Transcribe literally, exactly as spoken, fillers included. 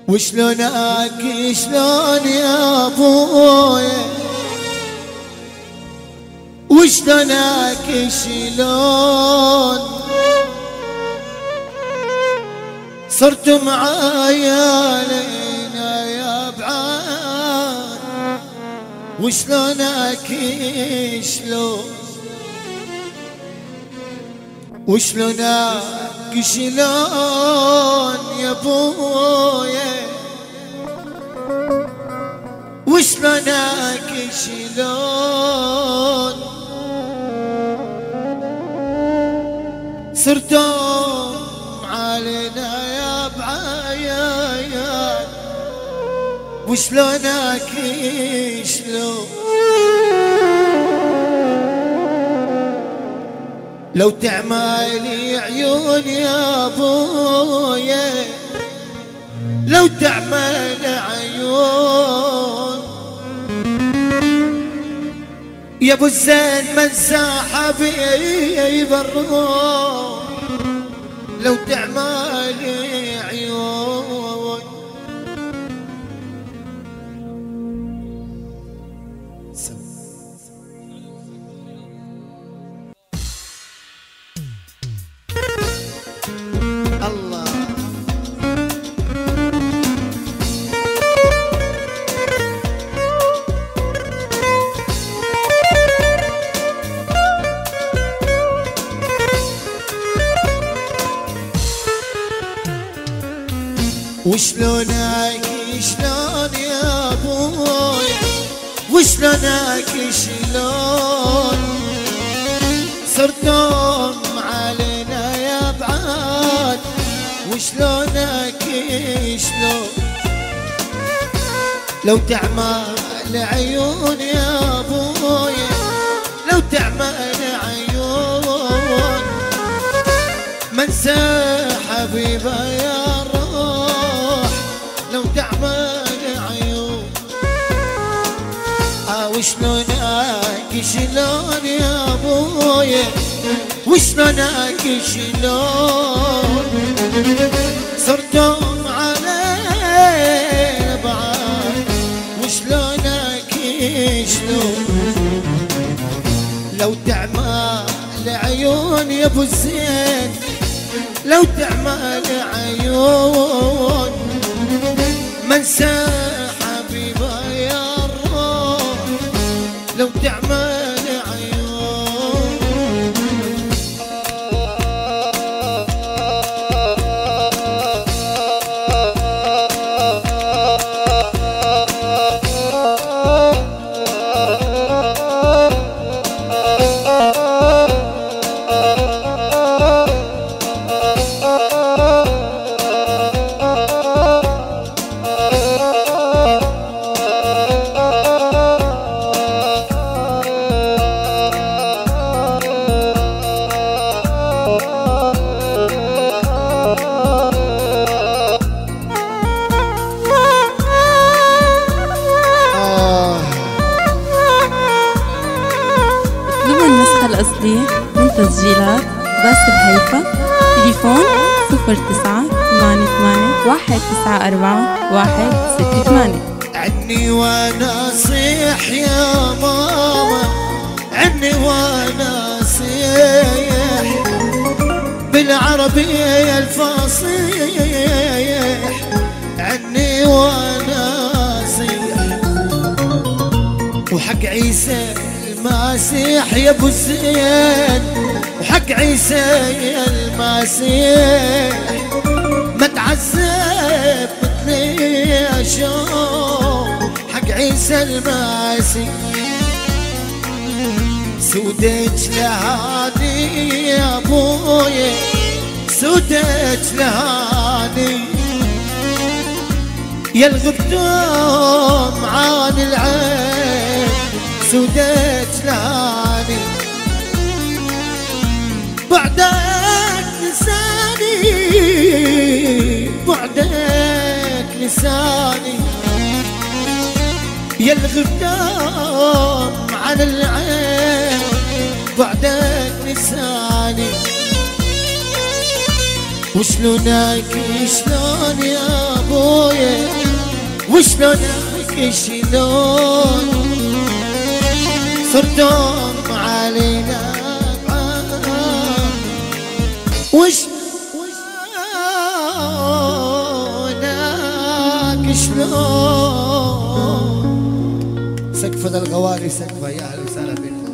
وشلونك شلون يا ابويا وشلونك شلون صرت معايا لينا يا بعاد وشلونك شلون وشلونك شلون يا ابويا وشلونك شلون صرتم علينا يا بعيان وشلونك شلون لو تعملي عيون يا ابويا لو تعمل عيون يا ابو الزين من ساحبي بالروح لو تعملي عيون الله وشلونك شلون يا ابويا وشلونك شلون صرتم علينا يا بعاد وشلونك شلون لو تعمل عيون يا ابويا لو تعمل عيون منسى حبيبه يا لو تعمل عيون اه وشلونك شلون يا ابويا وشلونك شلون صرتم علينا بعاد وشلونك شلون لو تعمل عيون يا ابو الزين لو تعمل عيون منسى حبيبه يا الروح لو تعمل عيون من تسجيلات باسل هيفا تليفون صفر تسعة ثمانية ثمانية واحد تسعة أربعة واحد ستة ثمانية. عني وانا صيح يا ماما عني وانا صيح بالعربية الفصيح عني وانا صيح وحق عيسى المسيح يا ابو الزين وحق عيسى المسيح ما تعذب مثلي شوف حق عيسى المسيح سودت لهادي يا ابويا سودت لهادي يا الغبتم عن العين سودت لهادي بعدك لساني بعدك لساني يا الغبتم عن العين بعدك لساني وشلونك شلون يا ابويا وشلونك شلون صرتم علينا وشلونك شلون. سقف الغوالي سقفه. يا اهلا وسهلا بكم.